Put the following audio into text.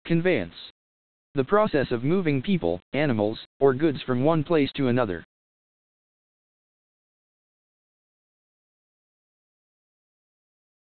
Conveyance. The process of moving people, animals, or goods from one place to another.